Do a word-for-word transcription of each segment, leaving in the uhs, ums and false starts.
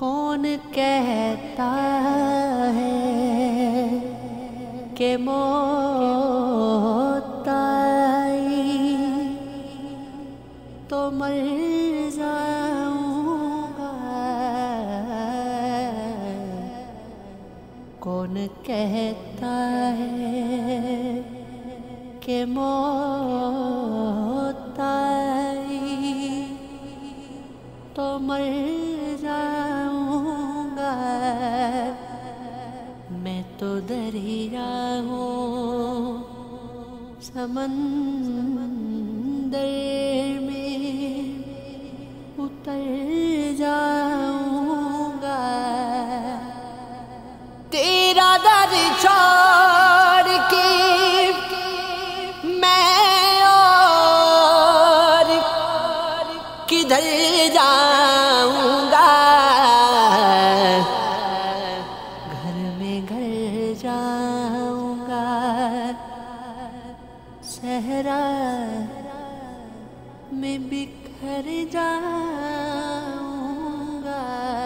کون کہتا ہے کہ موت آئی تو مر جاؤں گا؟ کون کہتا ہے کہ موت آئی تو مر جاؤں گا؟ میں تو دریا ہوں سمندر میں اتر جاؤں گا۔ تیرا در چھوڑ کے میں اور کدھر جاؤں گا؟ گھر میں گھر جاؤں گا، صحرا میں بکھر جاؤں گا۔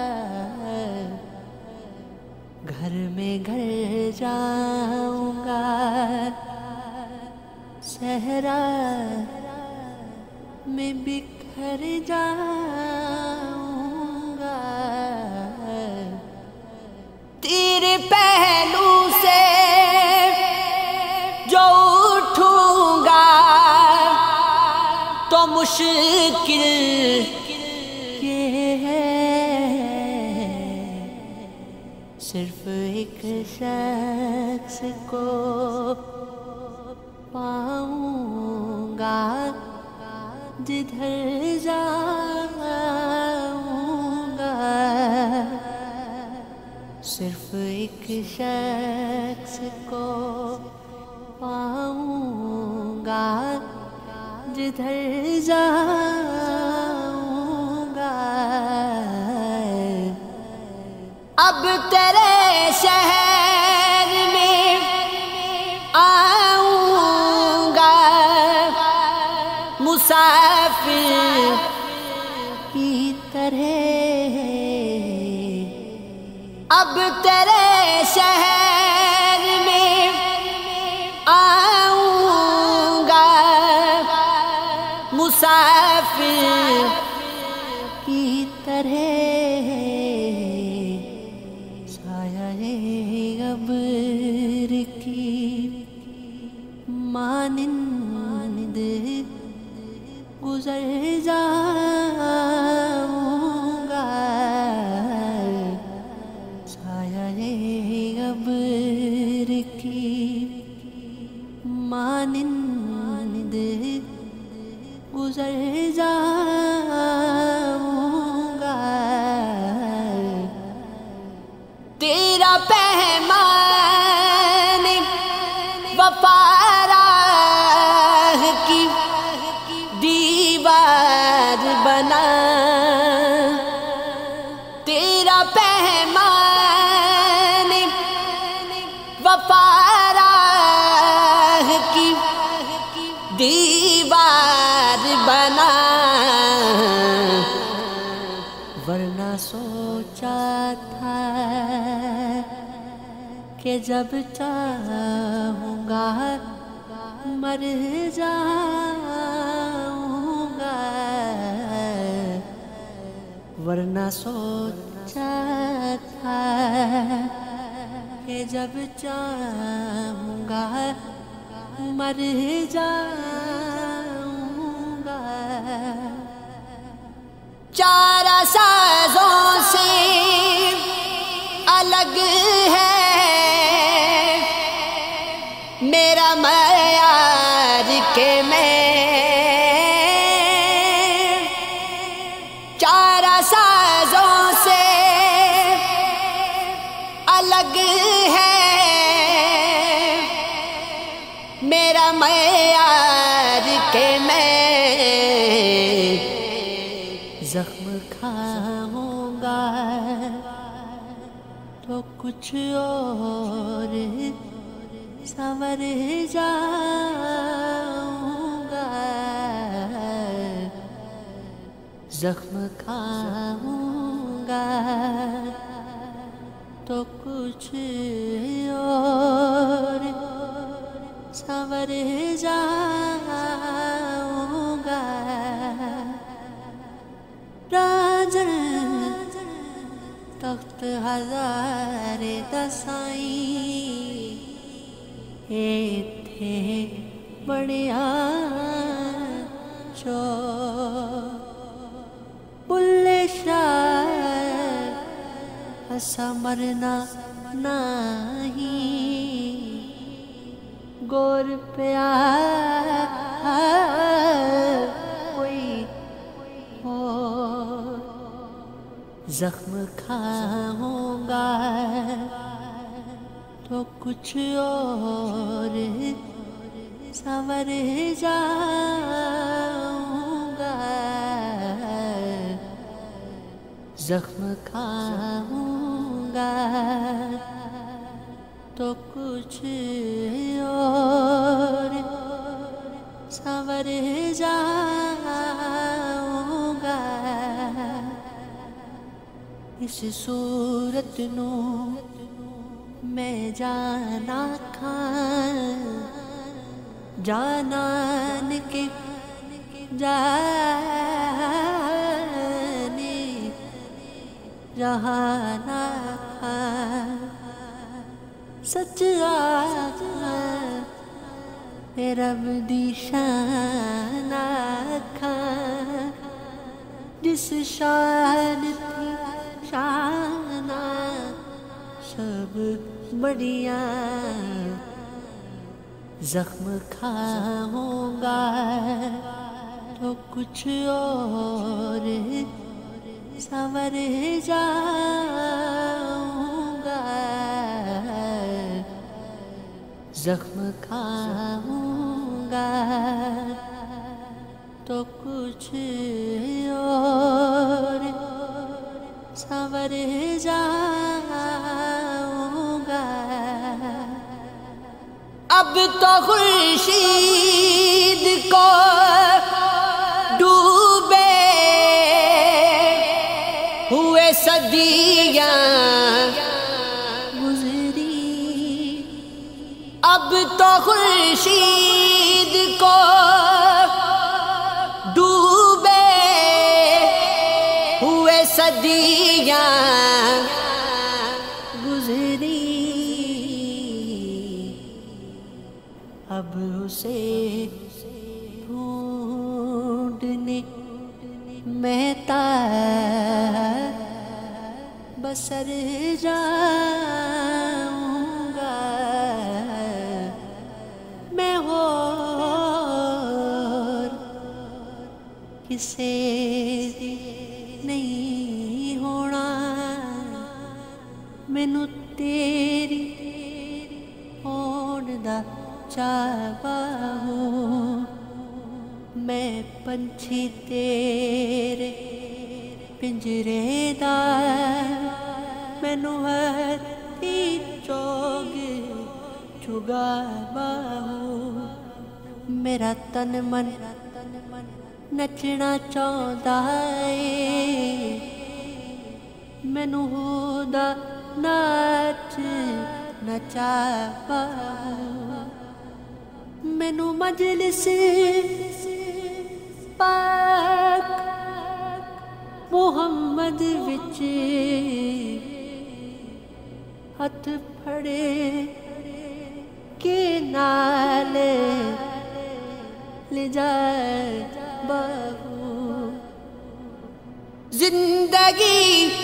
گھر میں گھر جاؤں گا، صحرا میں بکھر جاؤں گا۔ تیرے پہلو سے جو اٹھوں گا تو مشکل یہ ہے صرف ایک شخص کو پاؤں گا جدھر جاؤں گا۔ صرف ایک شخص کو پاؤں گا جدھر جاؤں گا۔ اب تیرے شہر میں آؤں گا مسافر کی طرح۔ اب تیرے شہر میں آؤں گا مسافر کی طرح۔ ابر کی مانند گزر جاؤں گا۔ سایہ ابر کی مانند گزر جاؤں گا۔ تیرا پیمان وفا راہ کی دیوار بنا۔ تیرا پیمان وفا راہ کی دیوار بنا۔ ورنہ سوچا تھا کہ جب چاہوں گا مر جاؤں گا۔ ورنہ سوچا تھا کہ جب چاہوں گا مر جاؤں گا۔ چارہ سازوں سے الگ ہے میرا معیار کہ میں چارہ سازوں سے الگ ہے میرا معیار کہ میں زخم کھاؤں گا تو کچھ اور سنور جاؤں گا۔ زخم کھاؤں گا تو کچھ اور سنور جاؤں گا راجن تخت ہزار دسائی ایتھے بڑیا چو بلے شاہ اسا مرنا نہیں گور پیار کوئی ہو زخم کھاؤں گا تو کچھ اور سنور جاؤں گا زخم کھاؤں گا تو کچھ اور سنور جاؤں گا اس صورت نو میں جانا کھان جانان کے جانے جہانا کھان سچ آکھاں اے رب دی شان آکھاں جس شان تھی شان سب بڑیاں زخم کھاؤں گا تو کچھ اور سنور جاؤں گا زخم کھاؤں گا تو کچھ اور سنور جاؤں گا اب تو خورشید کو ڈوبے ہوئے صدیاں گزری اب تو خورشید کو ڈوبے ہوئے صدیاں گزری اب اسے ڈھونڈنے میں تار بسر جاؤں گا میں اور کسے نہیں ہونا مینو تیری ہون دا چاہوا ہوں میں پنچھی تیرے پنجرے دا مینو ہتھی چوگ چگاوا ہوں میرا تن من نچنا چاہتا ہے مینو دا ناچ نچاوا ہوں مینو مجلس پاک محمد وچ ہاتھ پھڑے کے نال لے جا بہو زندگی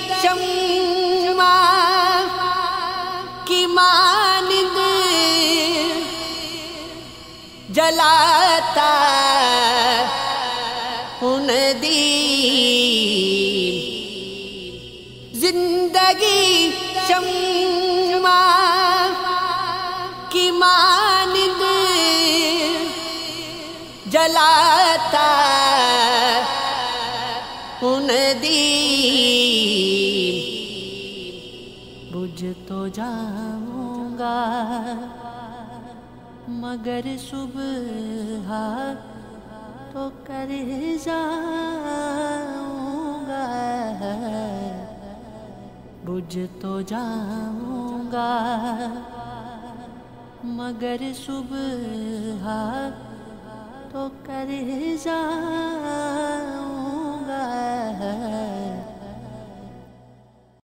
شمع کی مانند جلاتا ہن دی زندگی شمع کی مانند جلاتا ہن دی بجھ تو جاؤں گا مگر صبح تو کر جاؤں گا بجھ تو جاؤں گا مگر صبح تو کر جا